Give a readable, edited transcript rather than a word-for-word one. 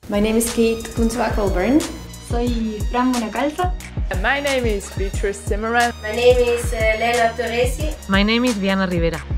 My name is Kate Kuntwa-Colburn. Soy Fran Monacalza. My name is Beatrice Zimmerman. My name is Lena Torresi. My name is Diana Rivera.